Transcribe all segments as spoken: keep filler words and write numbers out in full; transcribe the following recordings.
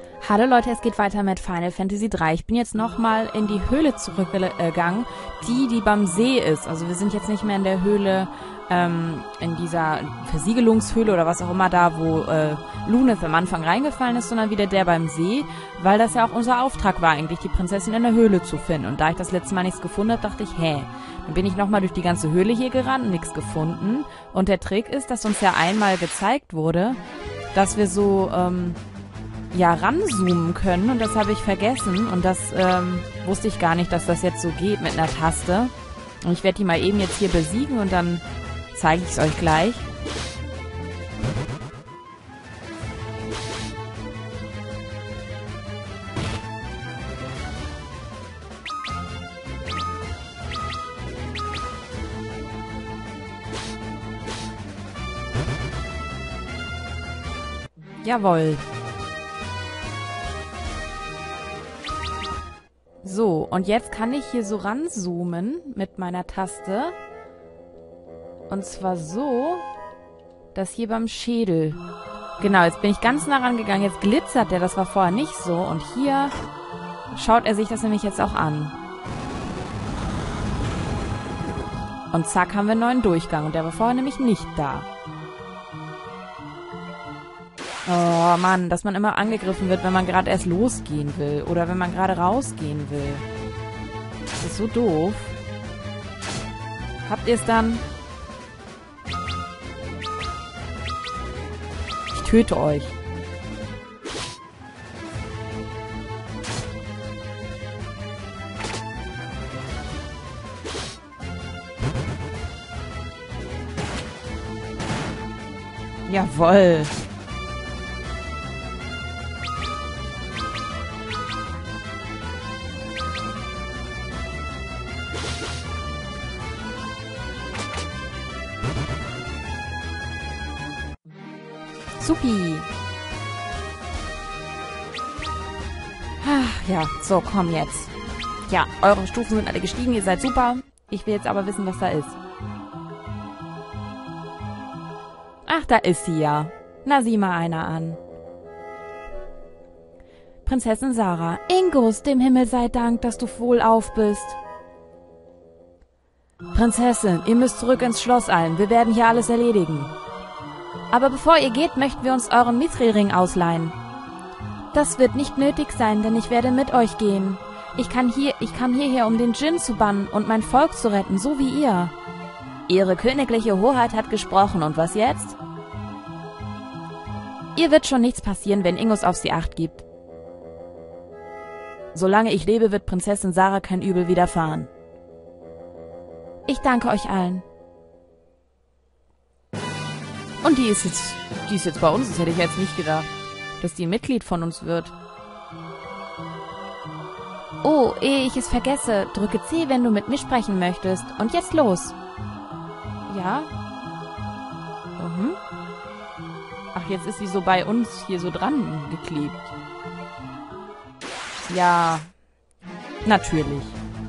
Hallo Leute, es geht weiter mit Final Fantasy drei. Ich bin jetzt nochmal in die Höhle zurückgegangen, die, die beim See ist. Also wir sind jetzt nicht mehr in der Höhle, ähm, in dieser Versiegelungshöhle oder was auch immer da, wo äh, Luneth am Anfang reingefallen ist, sondern wieder der beim See, weil das ja auch unser Auftrag war, eigentlich die Prinzessin in der Höhle zu finden. Und da ich das letzte Mal nichts gefunden habe, dachte ich, hä, dann bin ich nochmal durch die ganze Höhle hier gerannt und nichts gefunden. Und der Trick ist, dass uns ja einmal gezeigt wurde, dass wir so, ähm, ja, ranzoomen können, und das habe ich vergessen und das ähm, wusste ich gar nicht, dass das jetzt so geht mit einer Taste. Und ich werde die mal eben jetzt hier besiegen und dann zeige ich es euch gleich. Jawohl. So, und jetzt kann ich hier so ranzoomen mit meiner Taste. Und zwar so, dass hier beim Schädel... Genau, jetzt bin ich ganz nah rangegangen. Jetzt glitzert der, das war vorher nicht so. Und hier schaut er sich das nämlich jetzt auch an. Und zack, haben wir einen neuen Durchgang. Und der war vorher nämlich nicht da. Oh Mann, dass man immer angegriffen wird, wenn man gerade erst losgehen will. Oder wenn man gerade rausgehen will. Das ist so doof. Habt ihr es dann? Ich töte euch. Jawohl. Supi. Ach, ja, so, komm jetzt. Ja, eure Stufen sind alle gestiegen, ihr seid super. Ich will jetzt aber wissen, was da ist. Ach, da ist sie ja. Na, sieh mal einer an. Prinzessin Sarah. Ingus, dem Himmel sei Dank, dass du wohlauf bist. Prinzessin, ihr müsst zurück ins Schloss eilen. Wir werden hier alles erledigen. Aber bevor ihr geht, möchten wir uns euren Mithril-Ring ausleihen. Das wird nicht nötig sein, denn ich werde mit euch gehen. Ich kann hier, ich kam hierher, um den Djinn zu bannen und mein Volk zu retten, so wie ihr. Ihre königliche Hoheit hat gesprochen, und was jetzt? Ihr wird schon nichts passieren, wenn Ingus auf sie Acht gibt. Solange ich lebe, wird Prinzessin Sarah kein Übel widerfahren. Ich danke euch allen. Und die ist jetzt, die ist jetzt bei uns. Das hätte ich jetzt nicht gedacht, dass die ein Mitglied von uns wird. Oh, ehe ich es vergesse, drücke C, wenn du mit mir sprechen möchtest. Und jetzt los. Ja? Mhm. Ach, jetzt ist sie so bei uns hier so dran geklebt. Ja. Natürlich.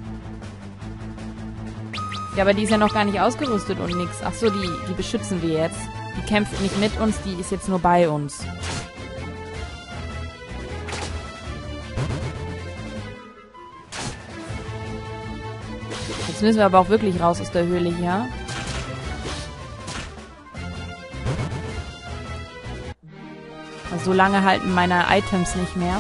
Ja, aber die ist ja noch gar nicht ausgerüstet und nix. Ach so, die, die beschützen wir jetzt. Die kämpft nicht mit uns, die ist jetzt nur bei uns. Jetzt müssen wir aber auch wirklich raus aus der Höhle hier. Also so lange halten meine Items nicht mehr.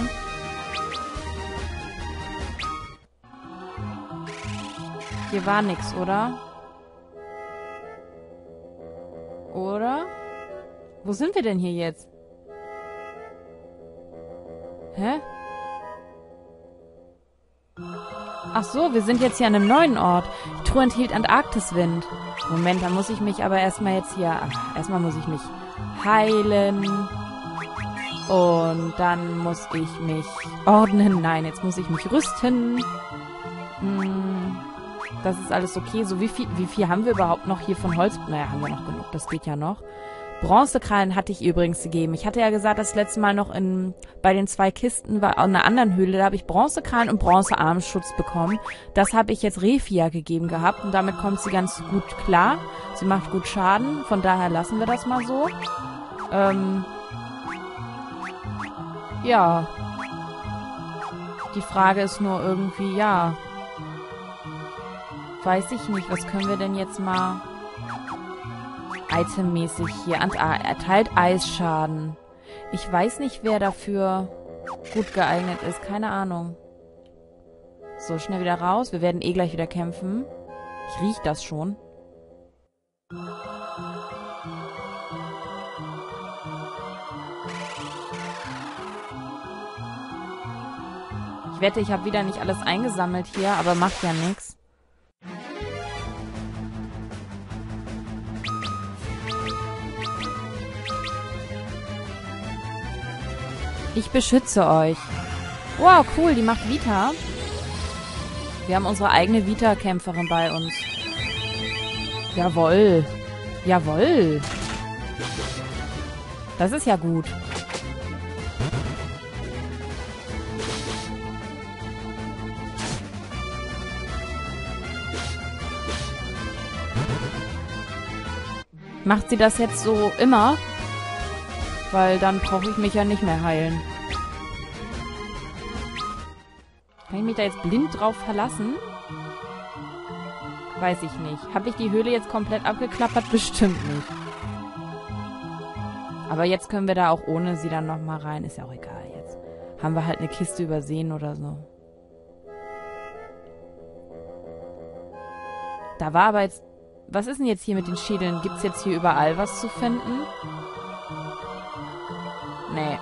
Hier war nix, oder? Oder? Wo sind wir denn hier jetzt? Hä? Ach so, wir sind jetzt hier an einem neuen Ort. Die Truhe enthielt Antarktiswind. Moment, dann muss ich mich aber erstmal jetzt hier... Ach, erstmal muss ich mich heilen. Und dann muss ich mich ordnen. Nein, jetzt muss ich mich rüsten. Hm... Das ist alles okay. So, wie viel, wie viel haben wir überhaupt noch hier von Holz? Naja, haben wir noch genug. Das geht ja noch. Bronzekrallen hatte ich übrigens gegeben. Ich hatte ja gesagt, das letzte Mal noch in, bei den zwei Kisten war in einer anderen Höhle. Da habe ich Bronzekrallen und Bronzearmschutz bekommen. Das habe ich jetzt Refia gegeben gehabt. Und damit kommt sie ganz gut klar. Sie macht gut Schaden. Von daher lassen wir das mal so. Ähm... Ja. Die Frage ist nur irgendwie, ja. Weiß ich nicht, was können wir denn jetzt mal itemmäßig hier? Erteilt Eisschaden. Ich weiß nicht, wer dafür gut geeignet ist. Keine Ahnung. So, schnell wieder raus. Wir werden eh gleich wieder kämpfen. Ich riech das schon. Ich wette, ich habe wieder nicht alles eingesammelt hier, aber macht ja nichts. Ich beschütze euch. Wow, cool, die macht Vita. Wir haben unsere eigene Vita-Kämpferin bei uns. Jawoll. Jawoll. Das ist ja gut. Macht sie das jetzt so immer? Weil dann brauche ich mich ja nicht mehr heilen. Kann ich mich da jetzt blind drauf verlassen? Weiß ich nicht. Habe ich die Höhle jetzt komplett abgeklappert? Bestimmt nicht. Aber jetzt können wir da auch ohne sie dann nochmal rein. Ist ja auch egal jetzt. Haben wir halt eine Kiste übersehen oder so. Da war aber jetzt... Was ist denn jetzt hier mit den Schädeln? Gibt es jetzt hier überall was zu finden? Nee.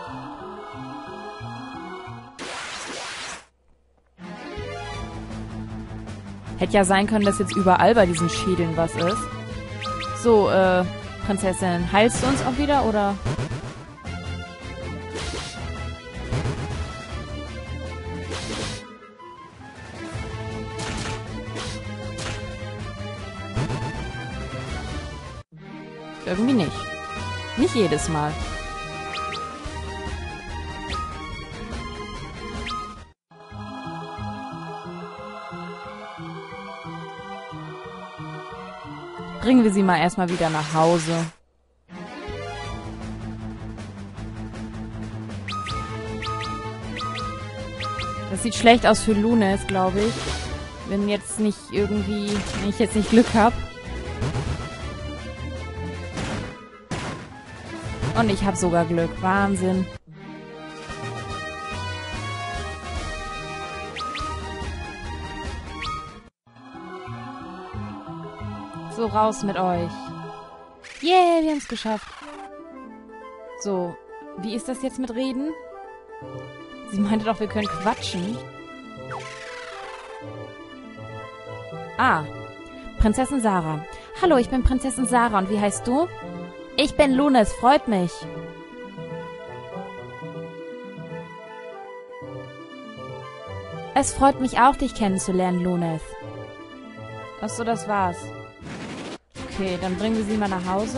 Hätte ja sein können, dass jetzt überall bei diesen Schädeln was ist. So, äh, Prinzessin, heilst du uns auch wieder, oder? Irgendwie nicht. Nicht jedes Mal. Bringen wir sie mal erstmal wieder nach Hause. Das sieht schlecht aus für Lunes, glaube ich. Wenn jetzt nicht irgendwie... Wenn ich jetzt nicht Glück habe. Und ich habe sogar Glück. Wahnsinn. So, raus mit euch. Yeah, wir haben es geschafft. So, wie ist das jetzt mit Reden? Sie meinte doch, wir können quatschen. Ah, Prinzessin Sarah. Hallo, ich bin Prinzessin Sarah. Und wie heißt du? Ich bin Lunes, freut mich. Es freut mich auch, dich kennenzulernen, Lunes. Achso, das war's. Okay, dann bringen wir sie mal nach Hause.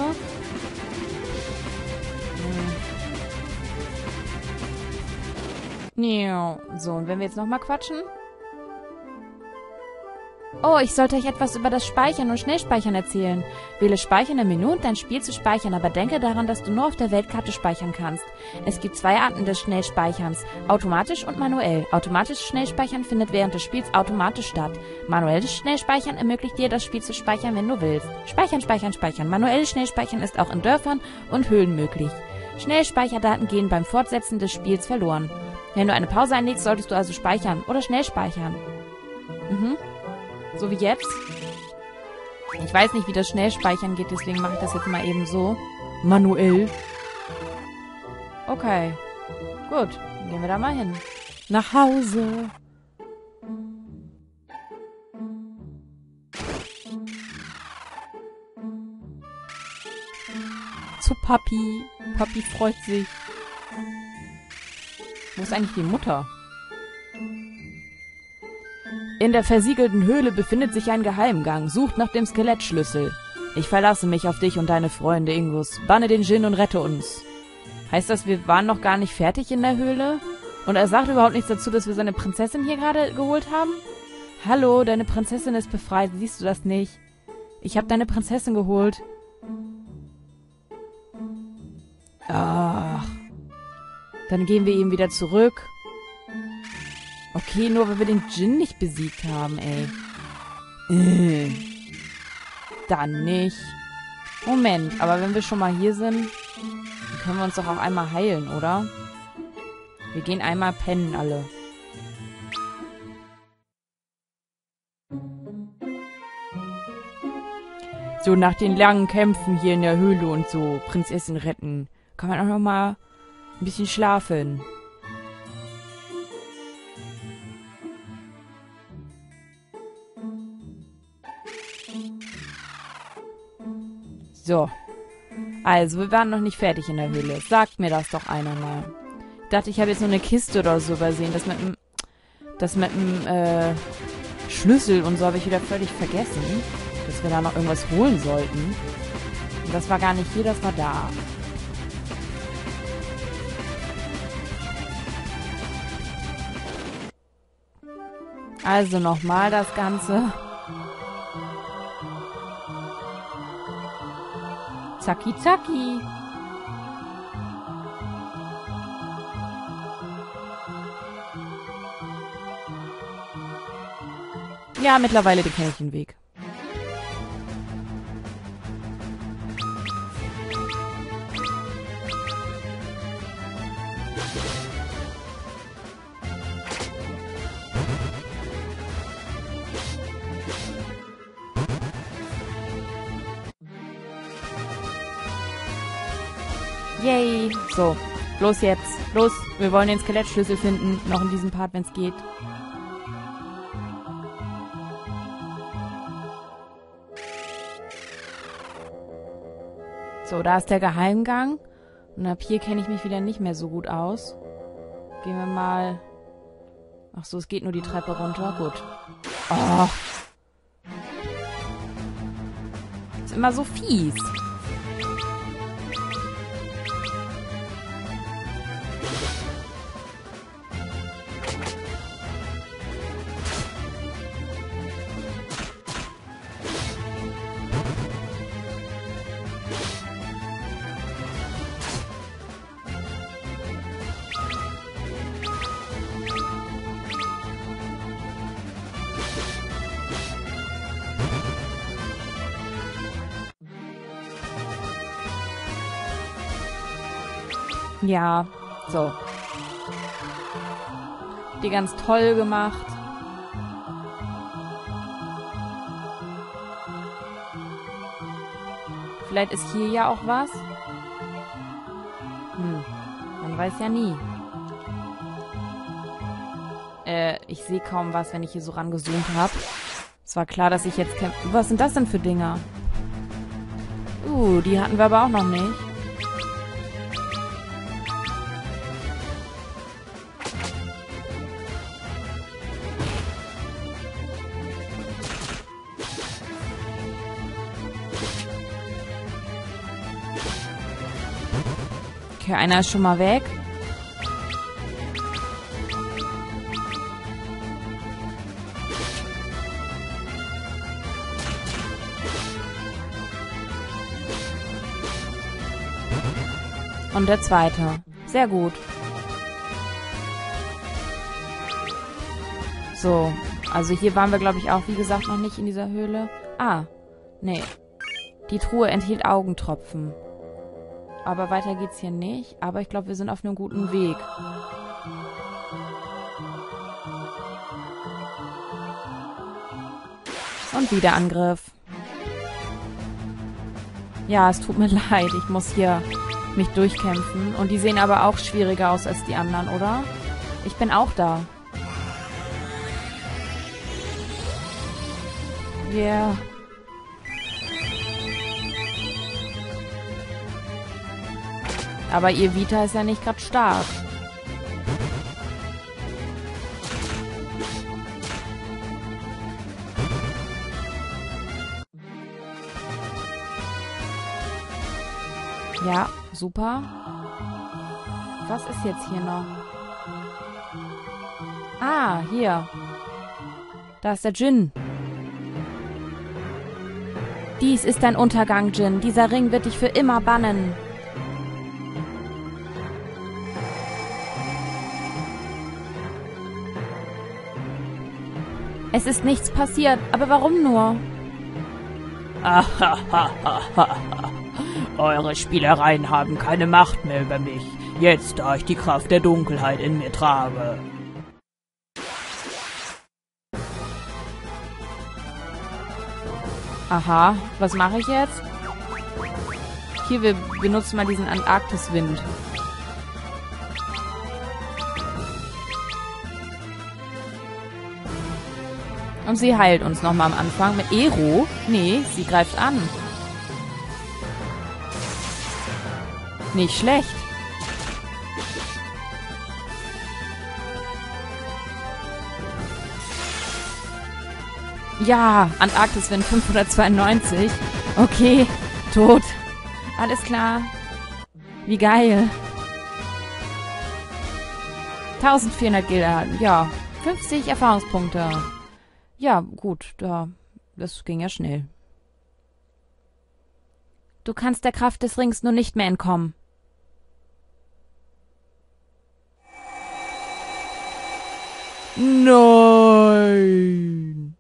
Hm. So, und wenn wir jetzt nochmal quatschen? Oh, ich sollte euch etwas über das Speichern und Schnellspeichern erzählen. Wähle Speichern im Menü, um dein Spiel zu speichern, aber denke daran, dass du nur auf der Weltkarte speichern kannst. Es gibt zwei Arten des Schnellspeicherns, automatisch und manuell. Automatisches Schnellspeichern findet während des Spiels automatisch statt. Manuelles Schnellspeichern ermöglicht dir, das Spiel zu speichern, wenn du willst. Speichern, speichern, speichern. Manuelles Schnellspeichern ist auch in Dörfern und Höhlen möglich. Schnellspeicherdaten gehen beim Fortsetzen des Spiels verloren. Wenn du eine Pause einlegst, solltest du also speichern oder schnell speichern. Mhm. So wie jetzt. Ich weiß nicht, wie das Schnellspeichern geht, deswegen mache ich das jetzt mal eben so. Manuell. Okay. Gut, dann gehen wir da mal hin. Nach Hause. Zu Papi. Papi freut sich. Wo ist eigentlich die Mutter? In der versiegelten Höhle befindet sich ein Geheimgang. Sucht nach dem Skelettschlüssel. Ich verlasse mich auf dich und deine Freunde, Ingus. Banne den Djinn und rette uns. Heißt das, wir waren noch gar nicht fertig in der Höhle? Und er sagt überhaupt nichts dazu, dass wir seine Prinzessin hier gerade geholt haben? Hallo, deine Prinzessin ist befreit. Siehst du das nicht? Ich habe deine Prinzessin geholt. Ach. Dann gehen wir eben wieder zurück. Okay, nur weil wir den Djinn nicht besiegt haben, ey. Äh. Dann nicht. Moment, aber wenn wir schon mal hier sind, dann können wir uns doch auch einmal heilen, oder? Wir gehen einmal pennen, alle. So, nach den langen Kämpfen hier in der Höhle und so, Prinzessin retten, kann man auch noch mal ein bisschen schlafen. So. Also, wir waren noch nicht fertig in der Höhle. Sagt mir das doch einer mal. Ich dachte, ich habe jetzt nur eine Kiste oder so übersehen. Das mit dem... Das mit dem, äh... Schlüssel und so habe ich wieder völlig vergessen. Dass wir da noch irgendwas holen sollten. Und das war gar nicht hier, das war da. Also nochmal das Ganze. Zacki, zacki. Ja, mittlerweile kenne ich den Weg. Yay. So, los jetzt. Los, wir wollen den Skelettschlüssel finden. Noch in diesem Part, wenn es geht. So, da ist der Geheimgang. Und ab hier kenne ich mich wieder nicht mehr so gut aus. Gehen wir mal... Ach so, es geht nur die Treppe runter. Gut. Oh. Ist immer so fies. Ja, so. Die ganz toll gemacht. Vielleicht ist hier ja auch was. Hm, man weiß ja nie. Äh, ich sehe kaum was, wenn ich hier so rangezoomt habe. Es war klar, dass ich jetzt kämpfe. Was sind das denn für Dinger? Uh, die hatten wir aber auch noch nicht. Okay, einer ist schon mal weg. Und der zweite. Sehr gut. So, also hier waren wir, glaube ich, auch, wie gesagt, noch nicht in dieser Höhle. Ah, nee. Die Truhe enthielt Augentropfen. Aber weiter geht's hier nicht. Aber ich glaube, wir sind auf einem guten Weg. Und wieder Angriff. Ja, es tut mir leid. Ich muss hier mich durchkämpfen. Und die sehen aber auch schwieriger aus als die anderen, oder? Ich bin auch da. Yeah. Aber ihr Vita ist ja nicht gerade stark. Ja, super. Was ist jetzt hier noch? Ah, hier. Da ist der Djinn. Dies ist dein Untergang, Djinn. Dieser Ring wird dich für immer bannen. Es ist nichts passiert, aber warum nur? Eure Spielereien haben keine Macht mehr über mich, jetzt da ich die Kraft der Dunkelheit in mir trage. Aha, was mache ich jetzt? Hier, wir benutzen mal diesen Antarktiswind. Und sie heilt uns nochmal am Anfang mit Ero. Nee, sie greift an. Nicht schlecht. Ja, Antarktiswind fünfhundertzweiundneunzig. Okay, tot. Alles klar. Wie geil. eintausendvierhundert Gilder. Ja, fünfzig Erfahrungspunkte. Ja, gut, da, das ging ja schnell. Du kannst der Kraft des Rings nun nicht mehr entkommen. Nein!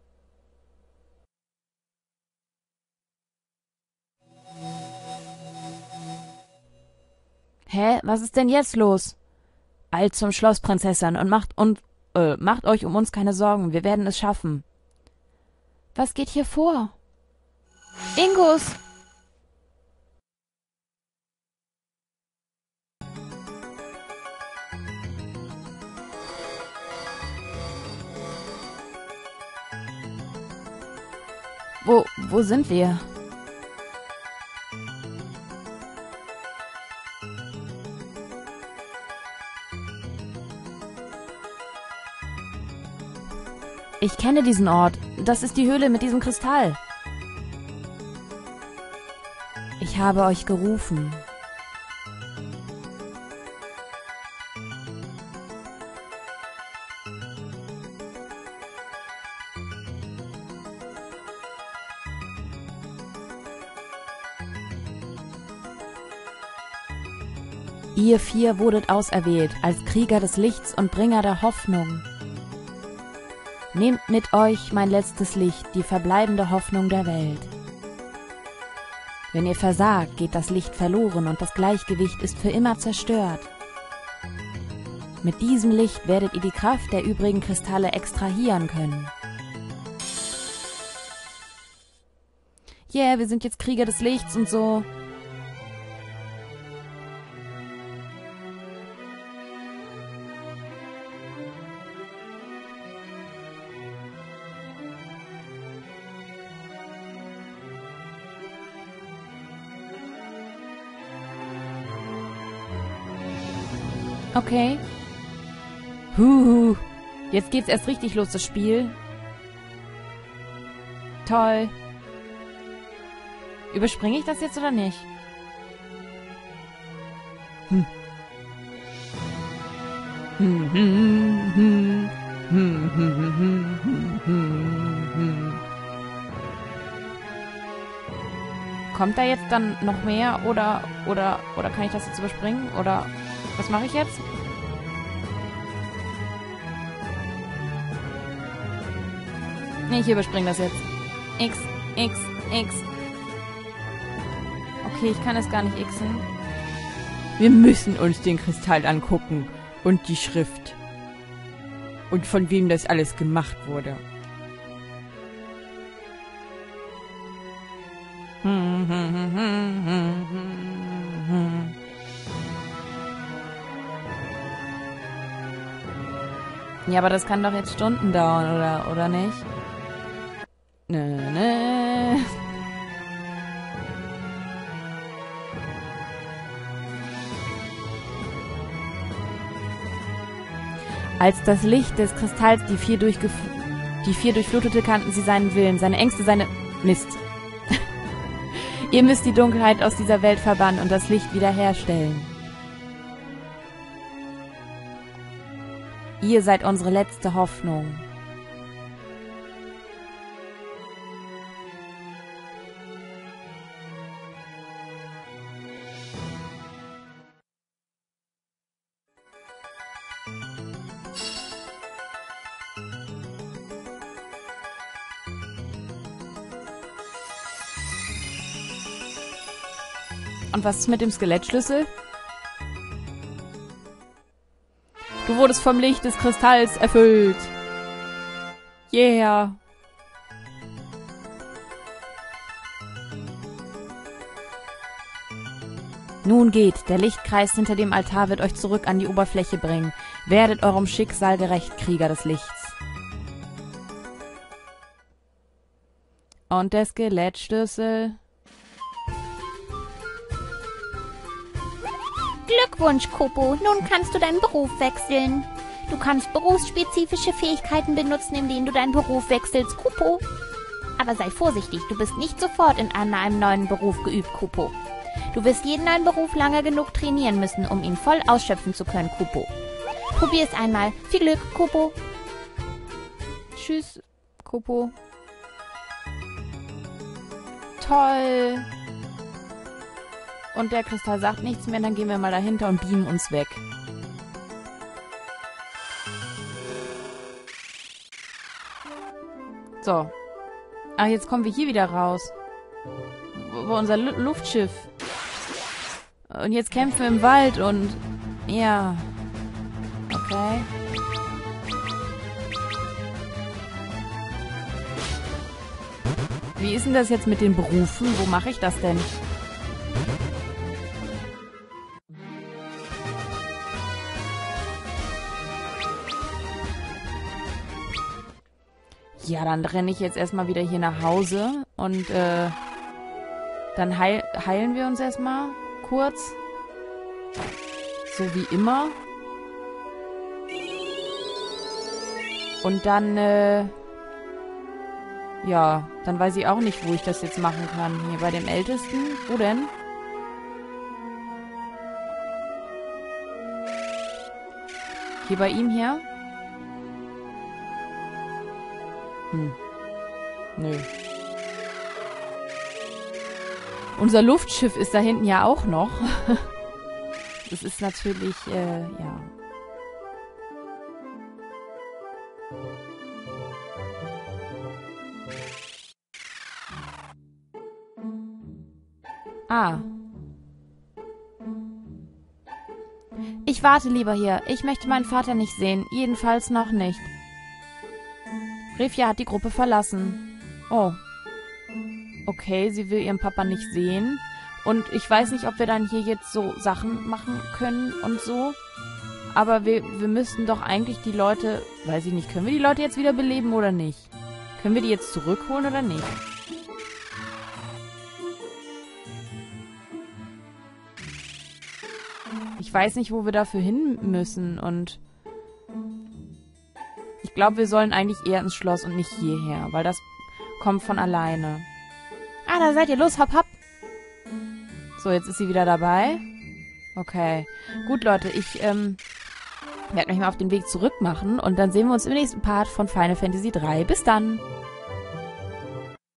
Hä? Was ist denn jetzt los? Eilt zum Schloss, Prinzessin, und macht und äh, macht euch um uns keine Sorgen. Wir werden es schaffen. Was geht hier vor? Ingus! Wo, wo sind wir? Ich kenne diesen Ort. Das ist die Höhle mit diesem Kristall. Ich habe euch gerufen. Ihr vier wurdet auserwählt als Krieger des Lichts und Bringer der Hoffnung. Nehmt mit euch mein letztes Licht, die verbleibende Hoffnung der Welt. Wenn ihr versagt, geht das Licht verloren und das Gleichgewicht ist für immer zerstört. Mit diesem Licht werdet ihr die Kraft der übrigen Kristalle extrahieren können. Yeah, wir sind jetzt Krieger des Lichts und so. Okay. Huhu. Jetzt geht's erst richtig los, das Spiel. Toll. Überspringe ich das jetzt oder nicht? Hm. Hm, hm, hm, hm, hm, hm, hm, hm, hm, hm. Kommt da jetzt dann noch mehr oder oder oder kann ich das jetzt überspringen oder was mache ich jetzt? Nee, ich überspringe das jetzt. X, X, X. Okay, ich kann es gar nicht xen. Wir müssen uns den Kristall angucken und die Schrift. Und von wem das alles gemacht wurde. Hm, hm, hm, hm, hm, hm, hm. Ja, aber das kann doch jetzt Stunden dauern, oder, oder nicht? Nö, nö. Als das Licht des Kristalls die vier, durchgef die vier durchflutete, kannten sie seinen Willen, seine Ängste, seine... Mist. Ihr müsst die Dunkelheit aus dieser Welt verbannen und das Licht wiederherstellen. Ihr seid unsere letzte Hoffnung. Und was ist mit dem Skelettschlüssel? Du wurdest vom Licht des Kristalls erfüllt. Yeah. Nun geht, der Lichtkreis hinter dem Altar wird euch zurück an die Oberfläche bringen. Werdet eurem Schicksal gerecht, Krieger des Lichts. Und der Skelettschlüssel. Glückwunsch, Kupo. Nun kannst du deinen Beruf wechseln. Du kannst berufsspezifische Fähigkeiten benutzen, indem du deinen Beruf wechselst, Kupo. Aber sei vorsichtig, du bist nicht sofort in einem neuen Beruf geübt, Kupo. Du wirst jeden neuen Beruf lange genug trainieren müssen, um ihn voll ausschöpfen zu können, Kupo. Probier es einmal. Viel Glück, Kupo. Tschüss, Kupo. Toll. Und der Kristall sagt nichts mehr, dann gehen wir mal dahinter und beamen uns weg. So. Ach, jetzt kommen wir hier wieder raus. Wo, wo unser Lu- Luftschiff. Und jetzt kämpfen wir im Wald und... Ja. Okay. Wie ist denn das jetzt mit den Berufen? Wo mache ich das denn? Ja, dann renne ich jetzt erstmal wieder hier nach Hause und äh, dann heil heilen wir uns erstmal kurz. So wie immer. Und dann, äh, ja, dann weiß ich auch nicht, wo ich das jetzt machen kann. Hier bei dem Ältesten. Wo denn? Hier bei ihm hier? Hm. Nö. Unser Luftschiff ist da hinten ja auch noch. Das ist natürlich, äh, ja. Ah. Ich warte lieber hier. Ich möchte meinen Vater nicht sehen. Jedenfalls noch nicht. Refia hat die Gruppe verlassen. Oh. Okay, sie will ihren Papa nicht sehen. Und ich weiß nicht, ob wir dann hier jetzt so Sachen machen können und so. Aber wir, wir müssten doch eigentlich die Leute... Weiß ich nicht, können wir die Leute jetzt wieder beleben oder nicht? Können wir die jetzt zurückholen oder nicht? Ich weiß nicht, wo wir dafür hin müssen und... Ich glaube, wir sollen eigentlich eher ins Schloss und nicht hierher, weil das kommt von alleine. Ah, da seid ihr. Los, hopp, hopp. So, jetzt ist sie wieder dabei. Okay. Gut, Leute, ich ähm, werde mich mal auf den Weg zurück machen und dann sehen wir uns im nächsten Part von Final Fantasy drei. Bis dann.